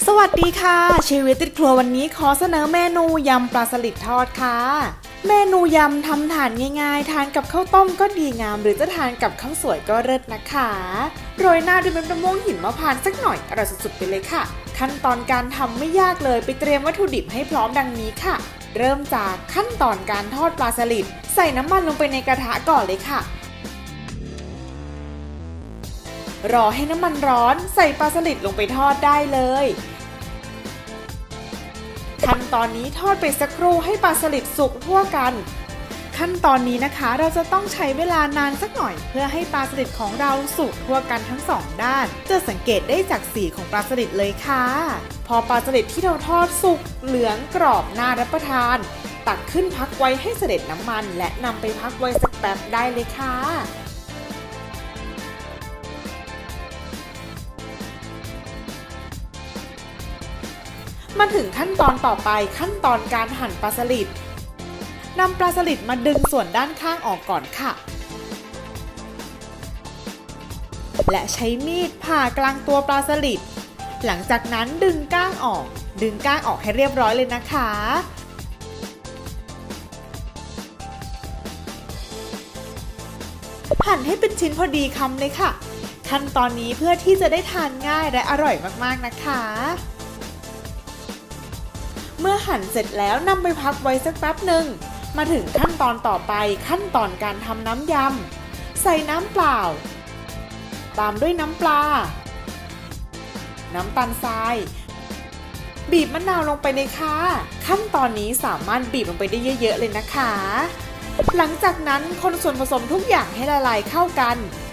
สวัสดีค่ะชีวิตติดครัววันนี้ขอเสนอเมนูยำปลาสลิดทอดค่ะเมนูยำทำทานง่ายๆทานกับข้าวต้มก็ดีงามหรือจะทานกับข้าวสวยก็เลิศนะคะโรยหน้าด้วยเม็ดมะม่วงหิมพานต์สักหน่อยอร่อยสุดๆไปเลยค่ะขั้นตอนการทำไม่ยากเลยไปเตรียมวัตถุดิบให้พร้อมดังนี้ค่ะเริ่มจากขั้นตอนการทอดปลาสลิดใส่น้ำมันลงไปในกระทะก่อนเลยค่ะรอให้น้ำมันร้อนใส่ปลาสลิดลงไปทอดได้เลยขั้นตอนนี้ทอดไปสักครู่ให้ปลาสลิดสุกทั่วกันขั้นตอนนี้นะคะเราจะต้องใช้เวลานานสักหน่อยเพื่อให้ปลาสลิดของเราสุกทั่วกันทั้งสองด้านจะสังเกตได้จากสีของปลาสลิดเลยค่ะพอปลาสลิดที่เราทอดสุกเหลืองกรอบน่ารับประทานตักขึ้นพักไว้ให้เสด็จน้ำมันและนำไปพักไว้สักแป๊บได้เลยค่ะมาถึงขั้นตอนต่อไปขั้นตอนการหั่นปลาสลิดนำปลาสลิดมาดึงส่วนด้านข้างออกก่อนค่ะและใช้มีดผ่ากลางตัวปลาสลิดหลังจากนั้นดึงก้างออกให้เรียบร้อยเลยนะคะหั่นให้เป็นชิ้นพอดีคำเลยค่ะขั้นตอนนี้เพื่อที่จะได้ทานง่ายและอร่อยมากๆนะคะเมื่อหั่นเสร็จแล้วนำไปพักไว้สักแป๊บหนึ่งมาถึงขั้นตอนต่อไปขั้นตอนการทำน้ำยำใส่น้ำเปล่าตามด้วยน้ำปลาน้ำตาลทรายบีบมะนาวลงไปเลยค่ะขั้นตอนนี้สามารถบีบลงไปได้เยอะๆเลยนะคะหลังจากนั้นคนส่วนผสมทุกอย่างให้ละลายเข้ากัน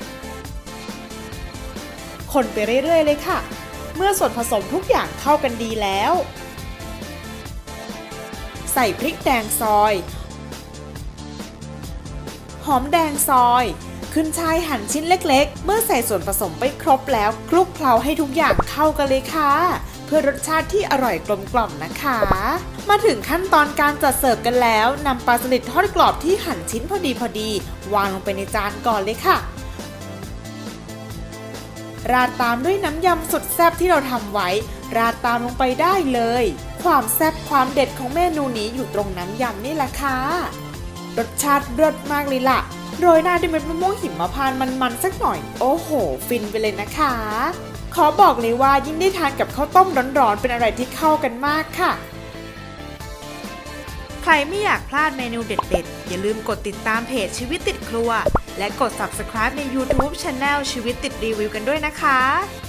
คนไปเรื่อยๆเลยค่ะเมื่อส่วนผสมทุกอย่างเข้ากันดีแล้วใส่พริกแดงซอยหอมแดงซอยขึ้นช่ายหั่นชิ้นเล็กๆเมื่อใส่ส่วนผสมไปครบแล้วคลุกเคล้าให้ทุกอย่างเข้ากันเลยค่ะเพื่อรสชาติที่อร่อยกลมกล่อมนะคะมาถึงขั้นตอนการจัดเสิร์ฟกันแล้วนำปลาสลิดทอดกรอบที่หั่นชิ้นพอดีวางลงไปในจานก่อนเลยค่ะราดตามด้วยน้ำยำสุดแซ่บที่เราทำไว้ราดตามลงไปได้เลยความแซ่บความเด็ดของเมนูนี้อยู่ตรงน้ำยำนี่แหละค่ะรสชาติเลิศมากเลยล่ะโรยหน้าด้วยเม็ดมะม่วงหิมพานต์มันๆสักหน่อยโอ้โหฟินไปเลยนะคะขอบอกเลยว่ายิ่งได้ทานกับข้าวต้มร้อนๆเป็นอะไรที่เข้ากันมากค่ะใครไม่อยากพลาดเมนูเด็ดๆอย่าลืมกดติดตามเพจชีวิตติดครัวและกด Subscribe ใน YouTube Channel ชีวิตติดรีวิวกันด้วยนะคะ